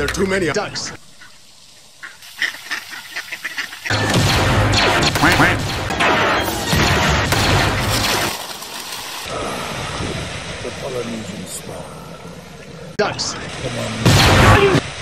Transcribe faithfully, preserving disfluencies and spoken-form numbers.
There are too many ducks. The Polynesian swan. Ducks. Come on.